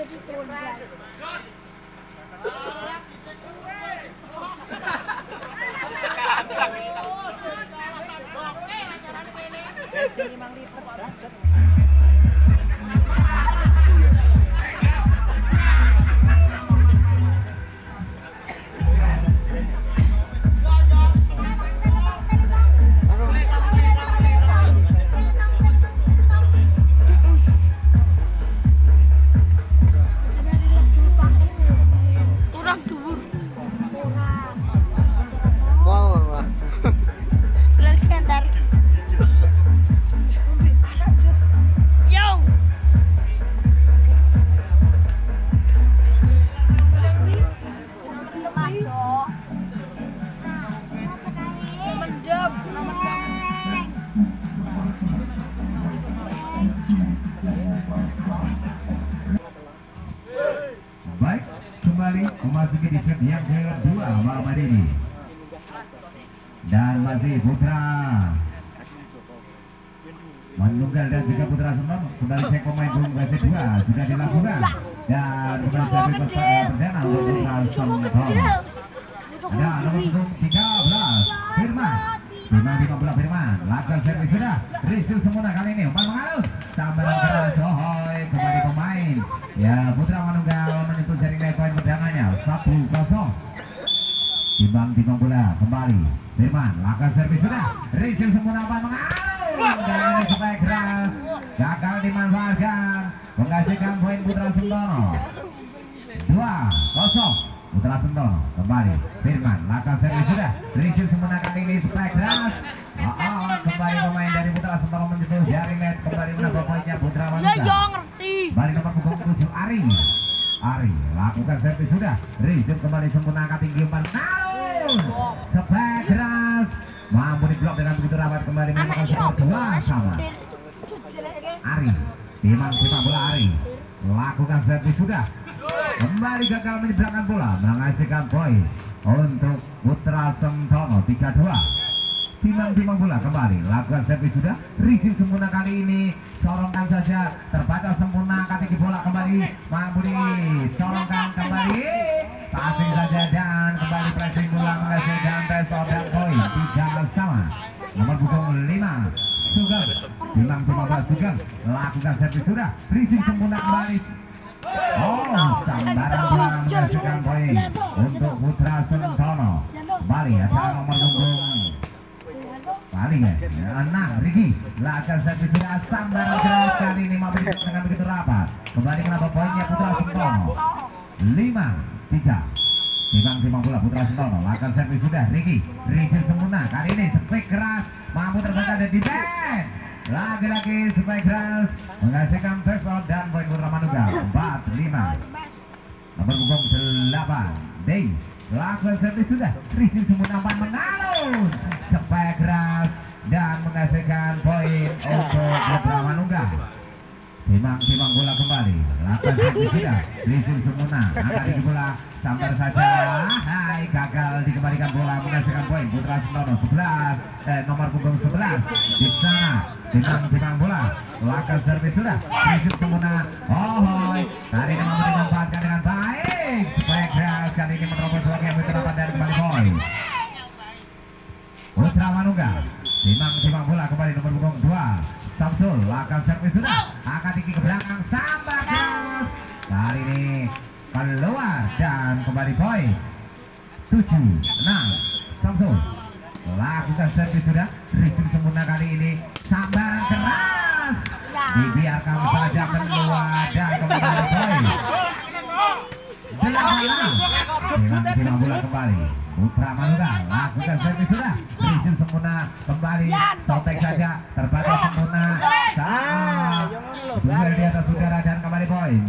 Baik, kembali memasuki di set yang kedua malam hari ini. Dan masih Putra Manunggal dan juga Putra Senton kembali cek pemain pembuka set 2 sudah dilakukan. Dan kembali servis perdana untuk Putra Senton. Ada nomor punggung 13 Firman. Firman 15 Firman. Lakukan servis sudah. Risu semua kali ini umpan mengalut. Sambaran keras Hohoy kembali pemain. Ya Putra Manunggal menyentuh jaring poin perdananya 1-0. Timbang bola kembali. Firman lakukan servis sudah. Risu semua umpan mengalut. Dan ini supaya keras. Gagal dimanfaatkan. Menghasilkan poin Putra Sentono. 2-0. Putra Sentono kembali. Firman lakukan servis sudah. Risu semua kali ini supaya keras. Kembali pemain dari Putra Sentono menyentuh jaring net. Kembali menambah poinnya Putra Manunggal. Kembali nomor punggung 7 Ari lakukan servis sudah. Risu kembali sempurna angkat tinggi umpan nalun. Supaya keras. Mampu diblok dengan begitu rapat. Kembali memakan skor 2-2. Ari timang bola Ari lakukan servis sudah. Kembali gagal menyeberangkan bola, menghasilkan poin untuk Putra Sentono 3-2. Timang bola kembali lakukan servis sudah. Risih sempurna kali ini sorongkan saja, terbaca sempurna kaki bola kembali mampu disorongkan kembali passing saja dan kembali pressing bola menghasilkan tes dan poin 3-3. Nomor punggung 5 Sugeng. Timang bola Sugeng lakukan servis sudah. Risih sempurna kembali. Sambaran bola menghasilkan poin untuk Putra Sentono. Kembali ada nomor punggung paling ya 6 Riki lakukan servis sudah. Sambaran keras kali ini mampu dengan begitu rapat. Kembali menambah poinnya Putra Sentono 5-3. Timang bola Putra Sentono lakukan servis sudah. Riki risih sempurna kali ini spek keras mampu terbaca dan di band. Lagi-lagi supaya keras menghasilkan tes dan poin Putra Manunggal 4-5. Nomor punggung 8 Day lakukan servis sudah. Risih sempurna umpan mengalun supaya keras dan menghasilkan poin untuk Putra Manunggal. Timang bola kembali lakukan servis sudah. Risih sempurna angkat tinggi bola sambar saja. Gagal dikembalikan bola menghasilkan poin Putra Sentono 11 nomor punggung 11 di sana. Timang bola lakukan servis sudah. Risih sempurna. Kali ini mampu dimanfaatkan dengan baik supaya keras kali ini menerobos bola yang berterapan dan kembali poin Putra Manunggal. Timang bola kembali nomor punggung 2 Samsul lakukan servis sudah. Angkat tinggi ke belakang sambar keras. Kali ini keluar dan kembali poin 7-6. Samsul lakukan servis sudah. Risih sempurna kali ini sambaran keras dibiarkan saja keluar dan kembali poin 8-6. Timang bola kembali Putra Manunggal lakukan servis sudah. Risih sempurna kembali sobek saja terbaca sempurna duel di atas udara dan kembali poin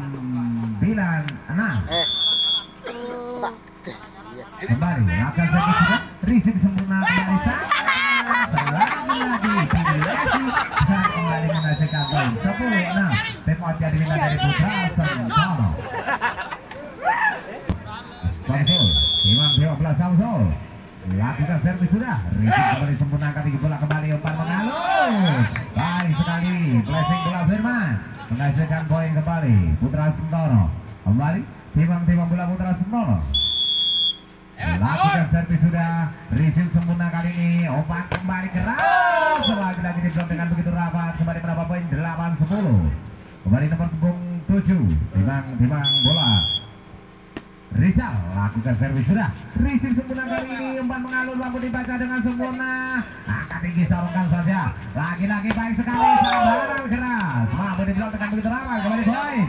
9-6. Kembali lakukan servis sudah. Risih sempurna kembali lagi dilesi dan kembali menghasilkan poin 10-6. Tim out yang diminta dari Putra Sentono. Samsul Timang 12 Samsul lakukan servis sudah. Risih kembali sempurna kaki bola kembali umpan mengalun. Baik sekali blessing bola Firman menghasilkan poin kembali. Putra Sentono kembali timbang-timbang bola Putra Sentono. Lakukan servis sudah, receive sempurna kali ini, umpan kembali keras, lagi-lagi diblok dengan begitu rapat, kembali mendapat poin 8-10. Kembali nomor punggung 7, timbang-timbang bola. Rizal lakukan servis sudah, receive sempurna kali ini, umpan mengalur mampu dibaca dengan sempurna, angkat tinggi sorongkan saja, lagi-lagi baik sekali, sambaran keras, mampu diblok dengan begitu rapat, kembali poin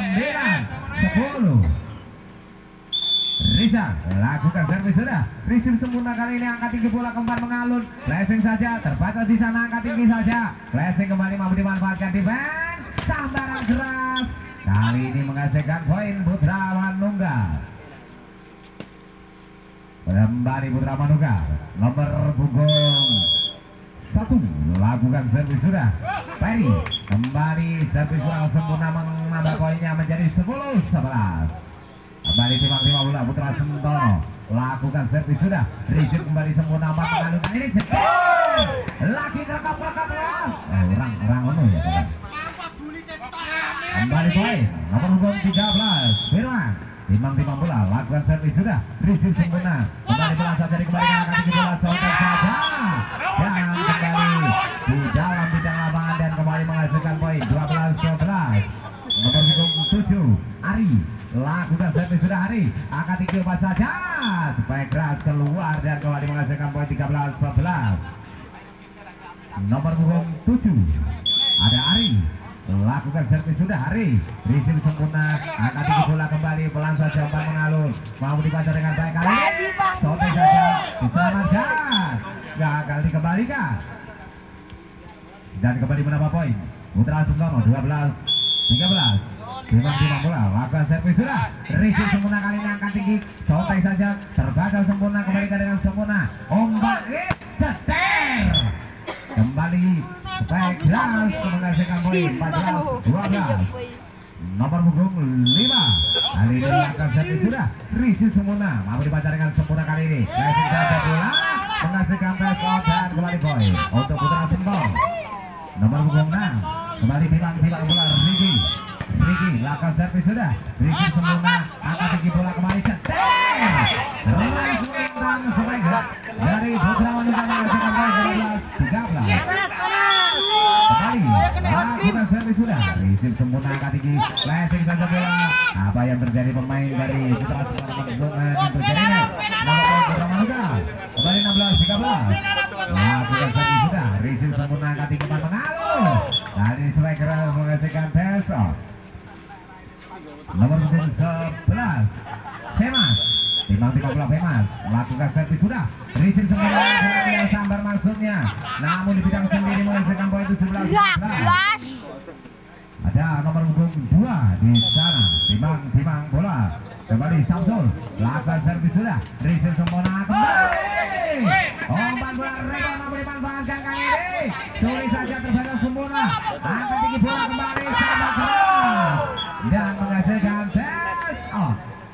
9-10. Rizal lakukan servis sudah, receive sempurna kali ini, angkat tinggi bola keempat mengalun, flashing saja, terbaca di sana, angkat tinggi saja, flashing kembali mampu dimanfaatkan defense, sambaran keras, kali ini menghasilkan poin Putra Manunggal. Kembali Putra Manunggal, nomor punggung 1 lakukan servis sudah, Perry kembali servis bola sempurna menambah poinnya menjadi 10-11. Kembali timbang-timbang bola Putra Sentono lakukan servis sudah, receive kembali sempurna mengalungkan ini sedang lagi rekap orang ono ya. Kembali poin nomor punggung 13 Firman timbang-timbang bola lakukan servis sudah, receive sempurna, kembali bola saja dikembalikan, angkat tinggi bola sontak saja dan kembali di dalam bidang lapangan dan kembali menghasilkan poin 12-11. Nomor punggung 7 Ari lakukan servis sudah, Hari angkat tinggi umpan saja supaya keras keluar dan kembali menghasilkan poin 13-11. Nomor punggung 7 ada Ari lakukan servis sudah, Hari receive sempurna, angkat tinggi bola kembali pelan saja umpan mengalur, mau dibaca dengan baik kali ini, sontek saja diselamatkan, gagal dikembalikan dan kembali menambah poin Putra Sentono 12-13. Timbang-timbang bola lakukan servis sudah, receive sempurna kali ini, angkat tinggi sontek saja, terbaca sempurna, kembalikan dengan sempurna, ombak ceter kembali supaya keras menghasilkan poin 14-12. Nomor punggung 5 kali ini lakukan servis sudah, receive sempurna, mampu dibaca dengan sempurna kali ini, flashing saja bola menghasilkan pass out dan kembali poin untuk Putra Sentono. Nomor punggung 6 kembali timbang-timbang bola Riki lakukan servis sudah, receive sempurna, angkat tinggi bola kembali ceter, rise dan supaya dari Putra Manunggal menghasilkan poin 12-13. Kembali lakukan servis sudah, receive sempurna, angkat tinggi, flashing saja bola. Apa yang terjadi pemain dari Putra Sentono yang terjadi ini? Nomor Putra Manunggal kembali 16-13. Lakukan servis sudah, receive sempurna, angkat tinggi mengalur. Kali ini supaya keras menghasilkan tes. Nomor punggung 11 Femas timbang-timbang bola Femas lakukan servis sudah, receive sempurna, bola yang sambar maksudnya, namun di bidang sendiri menghasilkan poin 17-14. Ada nomor punggung 2 di sana timbang-timbang bola kembali Samsul lakukan servis sudah, receive sempurna kembali, umpan bola rebound mampu dimanfaatkan kali ini, sulit saja terbaca sempurna, angkat tinggi bola kembali sambar keras dan menghasilkan tes out.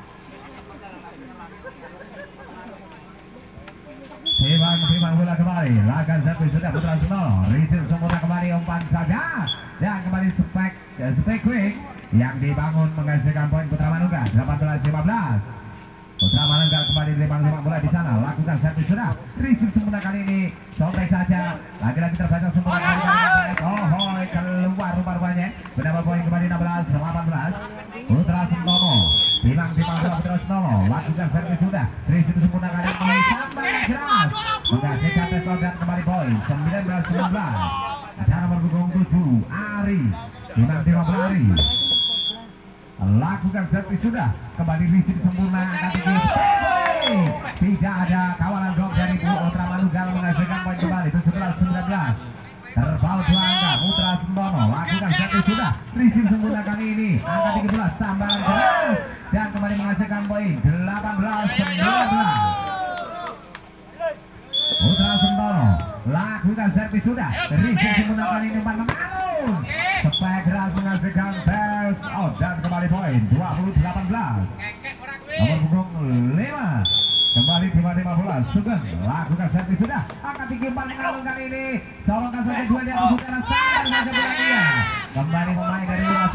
Timbang-timbang bola kembali lakukan servis sudah, Putra Sentono receive sempurna kembali, umpan saja dan kembali spek quick yang dibangun menghasilkan poin Putra Manunggal 18-15. Putra Manunggal kembali timbang-timbang bola di sana lakukan servis sudah, receive sempurna kali ini, sontek saja, lagi-lagi terbaca sempurna kali ini, keluar rupa-rupanya menambah poin kembali 16-18. Putra Sentono timbang-timbang bola Putra Sentono lakukan servis sudah, receive sempurna kali ini, sambaran keras menghasilkan tes out dan kembali poin 19-19. Ada nomor punggung 7 Ari timbang-timbang bola Ari lakukan servis sudah, kembali receive sempurna, angkat tinggi, tidak ada kawalan blok dari Putra Manunggal menghasilkan poin kembali 17-19. Terpaut 2 angka Putra Sentono lakukan servis sudah, receive sempurna kali ini, angkat tinggi bola sambaran keras dan kembali menghasilkan poin 18-19. Putra Sentono lakukan servis sudah, receive sempurna kali ini, umpan mengalun supaya keras menghasilkan tes out dan kembali poin 20-18. Nomor punggung 5 kembali tiba-tiba bola Sugeng lakukan servis sudah, angkat tinggi umpan mengalun kali ini, sorongkan saja dua di atas udara, sabar saja bola dia, kembali pemain dari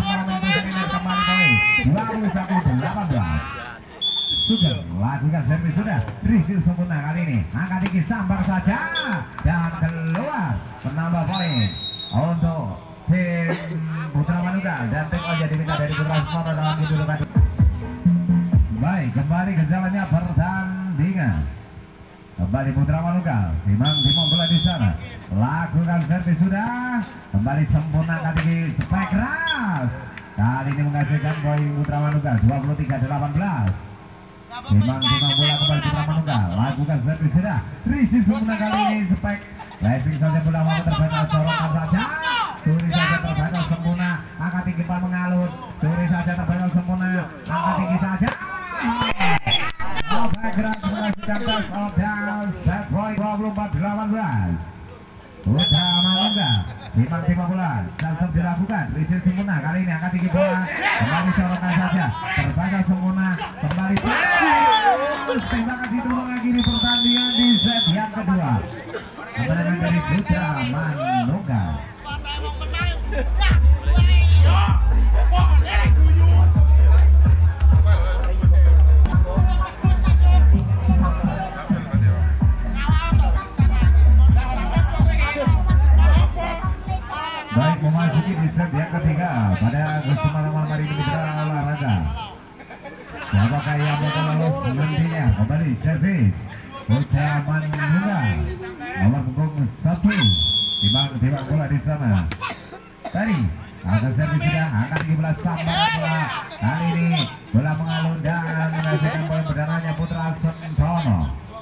21-18. Sudah lakukan servis sudah, receive sempurna kali ini, angkat tinggi sambar saja dan keluar, menambah poin untuk tim Putra Manunggal dan tim Oja diminta dari Putra Semono dalam kedudukan. Baik, kembali ke jalannya pertandingan. Kembali Putra Manunggal, timang bola di sana, lakukan servis sudah, kembali sempurna angkat tinggi, spek keras. Kali ini menghasilkan poin Putra Manunggal 23-18. Timang bola kembali Putra Manunggal, lakukan servis sudah, receive sempurna kali ini, spek blessing saja bola mau terbaca, sorotan saja, curi saja terbaca sempurna, angkat tinggi bal mengalun, curi saja terbaca sempurna, angkat tinggi saja. Sampai keras menghasilkan tes of down, set point 24-18. Putra Manunggal, timang bola, langsung dilakukan, receive sempurna kali ini, angkat tinggi bola, kembali sorotan saja, terbaca sempurna, kembali serius, tembakan itu mengakhiri pertandingan di set yang kedua. Kemenangan dari Putra Manunggal. Baik, memasuki di set yang ketiga pada kesempatan malam hari ini Mitra Olahraga. Siapakah yang bakal lolos nantinya? Kembali servis Putra Manunggal nomor punggung 1. Timang bola di sana. Tadi akan servis sudah, akan tinggi bola sambar bola. Kali ini bola mengalun dan menghasilkan poin perdananya Putra Sentono.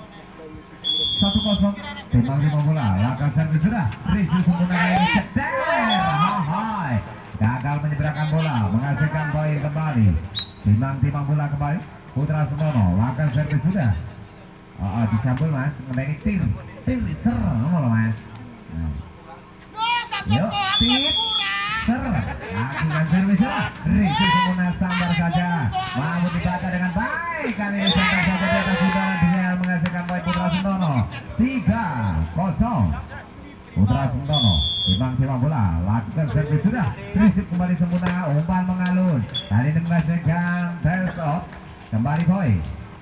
1-0. Timang bola, lakukan servis sudah, receive sempurna kali ini, ceder, gagal menyeberangkan bola, menghasilkan poin kembali. Timang bola kembali Putra Sentono, lakukan servis sudah. Dicampur mas, ngenteni tir ser, ngono mas. Yuk, tir ser, lakukan servis sudah, receive sempurna sambar saja, mau dibaca dengan baik, kali ini sambar saja di atas udara dengan menghasilkan poin Putra Sentono 3-0. Putra Sentono, timang bola, lakukan servis sudah, receive kembali sempurna, umpan mengalun, kali ini menghasilkan tes off, kembali poin.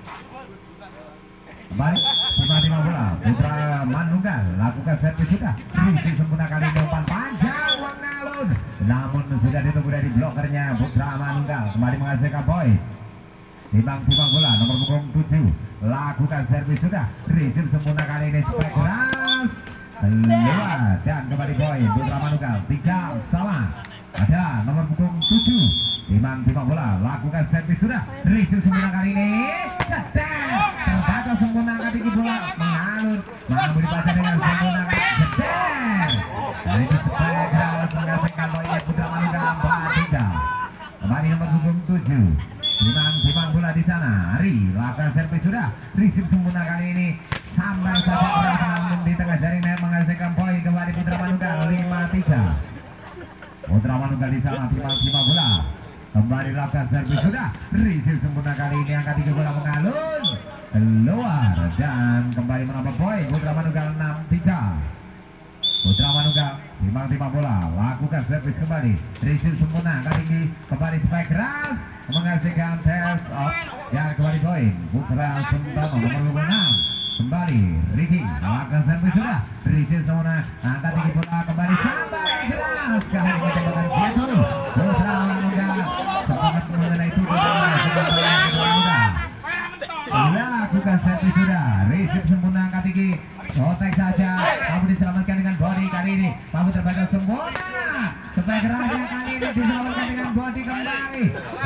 Kembali timang bola Putra Manunggal, lakukan servis sudah, receive sempurna kali ini, umpan panjang mengalun, namun sudah ditunggu dari blokernya Putra Manunggal, kembali menghasilkan poin. Timang bola nomor punggung 7, lakukan servis sudah, receive sempurna kali ini, spek keras keluar dan kembali poin Putra Manunggal 3-3. Ada nomor punggung 7, timang bola, lakukan servis sudah, receive sempurna kali ini, ceder, terbaca sempurna angkat tinggi bola mengalun, mampu dibaca dengan sempurna, ceder. Kali ini spek keras menghasilkan poinnya Putra Manunggal 4-3. Kembali nomor punggung 7, timang bola di sana, Ari, lakukan servis sudah, receive sempurna kali ini, sambar saja keras namun di tengah jaring net menghasilkan poin kembali Putra Manunggal 5-3. Putra Manunggal di sana, timang bola kembali lakukan servis sudah, receive sempurna kali ini, angkat tinggi bola mengalun, keluar dan kembali menambah poin Putra Manunggal 6-3. Putra Manunggal, timang bola, lakukan servis kembali, receive sempurna angkat tinggi, kembali spek keras menghasilkan tes off dan kembali poin Putra Sentono nomor 6. Kembali Ricky, lakukan servis sudah, receive sempurna angkat tinggi bola, kembali sambar keras, kali ini tembakan jatuh Putra Manunggal, semangat mengenai tubuh dan menghasilkan poin Putra Manunggal. Lakukan servis sudah, receive sempurna angkat tinggi, sotek saja, mampu diselamatkan dengan body kali ini, mampu terbaca sempurna, supaya kerasnya kali ini diselamatkan dengan body kembali,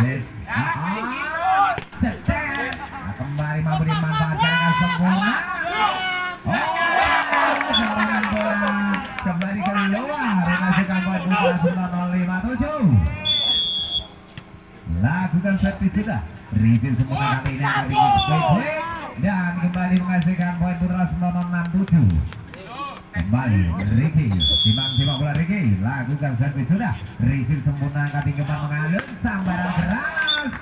ceder, kembali mampu dimanfaatkan dengan sempurna, serangan bola kembali keluar, menghasilkan poin Putra Sentono 5-7. Lakukan servis sudah, receive sempurna kali ini angkat tinggi quick dan kembali menghasilkan poin Putra Sentono 6-7. Kembali Ricky, timang bola Ricky, lakukan servis sudah, receive sempurna angkat tinggi mengalun, sambaran keras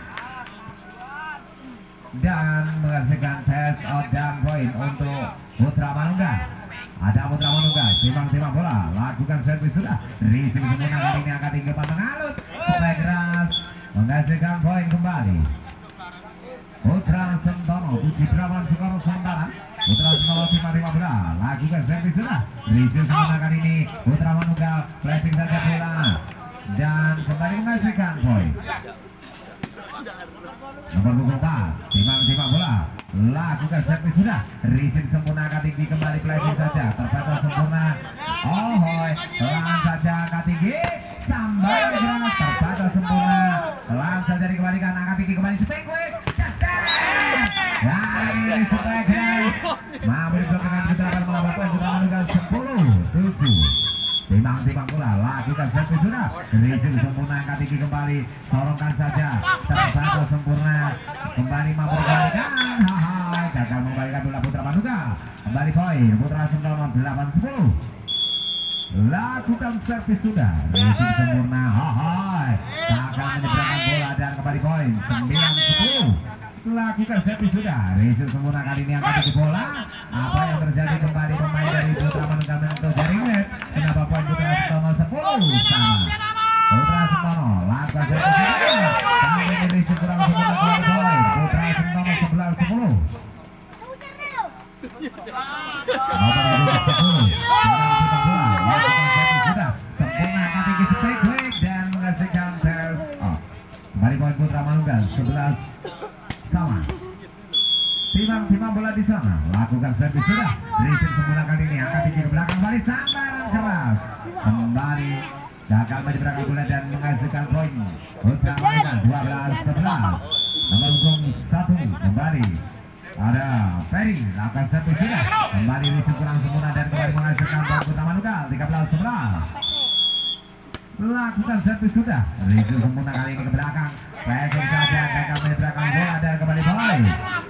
dan menghasilkan tes out dan poin untuk Putra Manunggal. Ada Putra Manunggal, timang bola, lakukan servis sudah, receive sempurna kali ini angkat tinggi mengalun, supaya keras menghasilkan poin kembali. Putra Sentono Puji Drawan skor sementara. Putra Sentono tiba-tiba bola lakukan servis sudah. Risiu sementara kali ini Putra Manunggal flashing saja bola dan kembali menghasilkan poin. Nomor punggung 4 timbang bola lakukan servis sudah. Risiu sempurna angkat tinggi kembali flashing saja terbaca sempurna. Oh hoy pelan saja angkat tinggi sambaran keras terbaca sempurna. Pelan saja dikembalikan angkat tinggi kembali spekwe. Dan ini supaya keras mampu diblok dengan Putra akan melawan poin. Putra Manunggal 10-7. Timbang bola lakukan servis sudah. Risiu sempurna angkat tinggi kembali sorongkan saja terbaca sempurna kembali mampu dikembalikan. Haha gagal mengembalikan bola Putra Manunggal. Kembali poin Putra Sentono 8-10. Lakukan servis sudah. Risiu sempurna. Haha gagal menyeberangkan bola dan kembali poin 9-10. Lakukan servis sudah. Risiu sempurna kali ini angkat tinggi bola. Apa yang terjadi kembali pemain dari Putra Manunggal menyentuh jaring net. Kenapa poin Putra Sentono 10 sama. Putra Sentono lakukan servis sudah. Kali ini risiu kurang sempurna kembali poin Putra Sentono 11-10. Nomor 10 timbang bola lakukan servis sudah. Sempurna angkat tinggi spekwek dan menghasilkan tes. Kembali poin Putra Manunggal 11 sama. Timbang bola di sana lakukan servis sudah. Risiu sempurna kali ini angkat tinggi ke belakang kembali sambaran keras kembali gagal menyeberangkan bola dan menghasilkan poin Putra Manunggal 12-11. Nomor punggung 1 kembali ada Ferry lakukan servis sudah. Kembali risiu kurang sempurna dan kembali menghasilkan poin Putra Manunggal 13-11. Lakukan servis sudah. Risiu sempurna kali ini ke belakang. Pressing saja gagal menyeberangkan bola dan kembali poin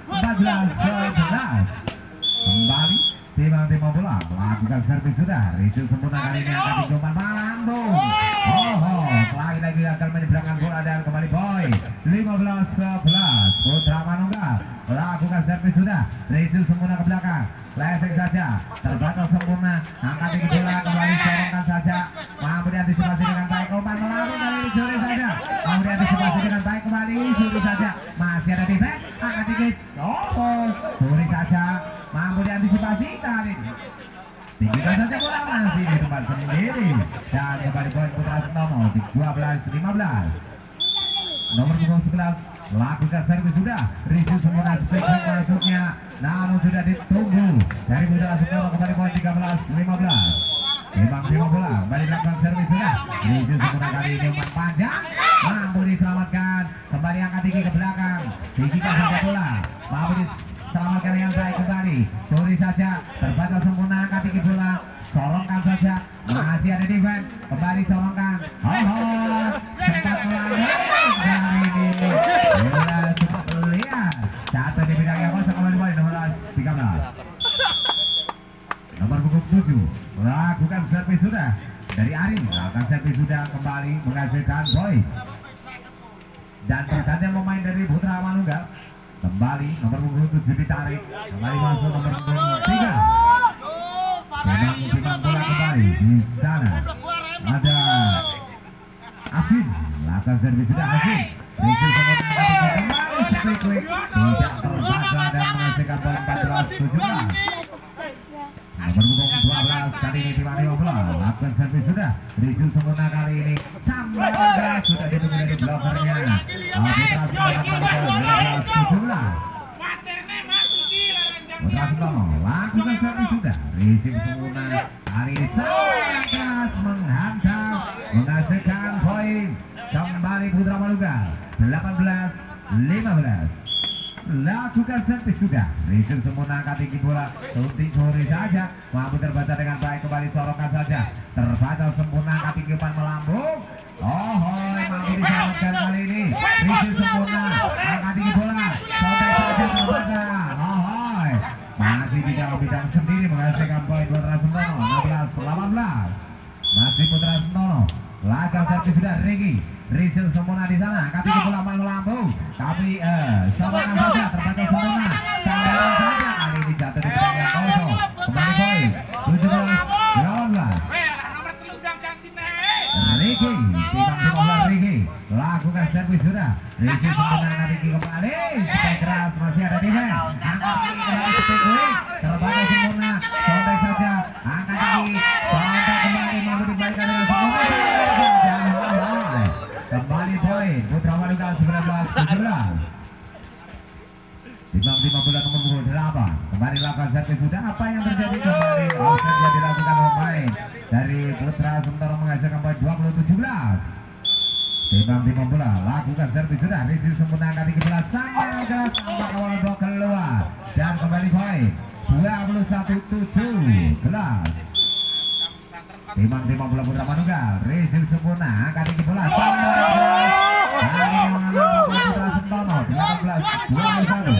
14-11. Kembali timbang bola lakukan servis sudah. Risiu sempurna kali ini angkat tinggi umpan melambung. Oh lagi gagal menyeberangkan bola dan kembali poin 15-11. Putra Manunggal lakukan servis sudah. Risiu sempurna ke belakang. Flashing saja terbaca sempurna angkat tinggi bola kembali sorongkan saja mampu diantisipasi dengan baik umpan melambung kali ini curi saja mampu diantisipasi dengan baik kembali curi saja masih ada defense angkat tinggi curi saja mampu diantisipasi kali ini tinggikan saja bola masih di tempat sendiri dan kembali poin Putra Sentono 12-15. Nomor punggung 11 lakukan servis sudah. Risiu sempurna spekwek masuknya namun sudah ditunggu dari Putra Sentono kembali poin 13-15. Timbang bola kembali melakukan servis sudah. Risiu sempurna kali ini umpan panjang mampu diselamatkan kembali angkat tinggi ke belakang tinggikan saja bola mampu diselamatkan dengan baik kembali curi saja terbaca sempurna angkat tinggi bola sorongkan saja masih ada defense kembali sorongkan sempat melanggar dari ini bola cukup liar jatuh di bidang yang kosong kembali poin 13. Nomor punggung 7 lakukan servis sudah dari Ari lakukan servis sudah kembali menghasilkan poin dan pergantian pemain dari Putra Manunggal kembali nomor punggung 7 ditarik kembali masuk nomor punggung 3 timbang bola kembali di sana ada Asin lakukan servis sudah Asin risiu sempurna kembali spekwek tidak terbaca dan menghasilkan poin 14-17. Nomor punggung 12 kali ini tiba-tiba bola lakukan servis sudah. Risiu sempurna kali ini sambaran keras sudah ditunggu dari blokernya Putra Sentono kembali 15-17. Putra Sentono lakukan servis sudah. Risiu sempurna kali ini sambaran keras menghantam menghasilkan poin kembali Putra Manunggal 18-15. Lakukan servis sudah. Risiu sempurna angkat tinggi bola tunti curi saja mampu terbaca dengan baik kembali sorongkan saja terbaca sempurna angkat tinggi umpan melambung mampu diselamatkan kali ini risiu sempurna angkat tinggi bola sobek saja terbaca masih di dalam bidang sendiri menghasilkan poin Putra Sentono 16-18. Masih Putra Sentono lakukan servis sudah. Risiu sempurna di sana, kaki bola melambung, tapi sorongkan saja terbaca sempurna, sambaran saja kali ini jatuh di bidang yang kosong. Kembali poin 17-18. Ricky, timbang bola Ricky, lakukan servis sudah. Risi sempurna angkat tinggi kembali. Spek keras masih ada di back. Angkat tinggi kembali spek quick. Terbang sempurna. Sontek saja. Angkat tinggi. Sontek kembali mampu dibalikkan dengan sempurna. Kembali poin Putra Manuka 19-17. Timbang 5 bulan nomor punggung 8. Kembali lakukan servis sudah. Apa yang terjadi kembali? Offset yang dilakukan pemain dari Putra Sentoro menghasilkan poin 20-17. Timbang 5 bola lakukan servis sudah. Risi sempurna angkat tinggi bola sangat keras tampak awal blok keluar dan kembali poin 21-17. Timbang 5 bola Putra Manunggal. Risi sempurna angkat tinggi bola sangat keras. Kali ini mengalami Putra Sentono 18-21.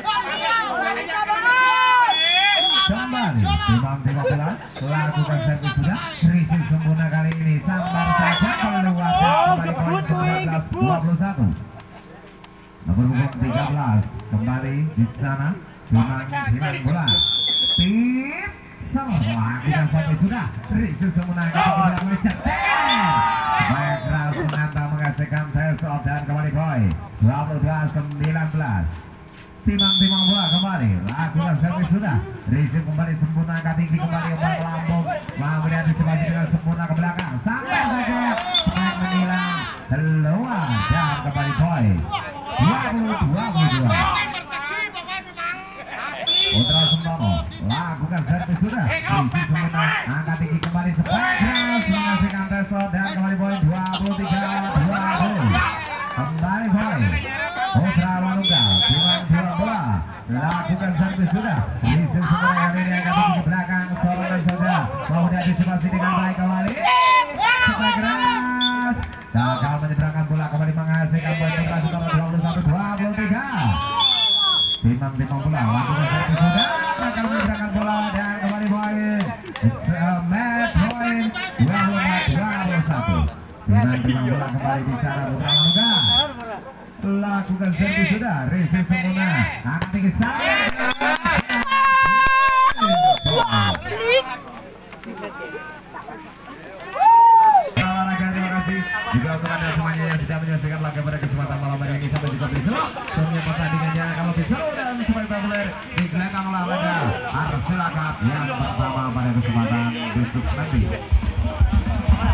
Kembali timbang 5 bola lakukan servis sudah. Risi sempurna kali ini sambar saja keluar dan kembali poin 19-21. Nomor punggung 13 kembali di sana. Timbang bola. Tip setelah kita sampai sudah. Risi sempurna angkat tinggi bola mencetak. Supaya keras menantang menghasilkan tes off dan kembali poin 22-19. Timang bola kembali lakukan servis sudah. Risi kembali sempurna angkat tinggi kembali umpan melambung mampu diantisipasi dengan sempurna ke belakang sampai saja semangat menghilang keluar dan kembali poin 20-22. Putra Sentono lakukan servis sudah. Risi sempurna angkat tinggi kembali supaya keras menghasilkan tes off dan kembali poin 23-20. Kembali poin Putra Manunggal. Timang bola lakukan servis sudah. Risi sempurna kali ini angkat tinggi ke belakang sorongan saja mau diantisipasi dengan baik kembali supaya keras gagal menyeberangkan bola kembali menghasilkan poin Putra Sentono 21-23. Timang bola lakukan servis sudah gagal menyeberangkan bola dan kembali poin match point 24-21. Timang bola kembali di sana Putra Manunggal. Lakukan servis sudah. Risi sempurna angkat tinggi sangat. Terima kasih juga untuk anda semuanya yang sudah menyaksikan laga pada kesempatan malam hari ini. Sampai jumpa besok. Tentunya pertandingannya akan lebih seru dan spektakuler di gelanggang olahraga Arsila Cup yang pertama pada kesempatan besok nanti.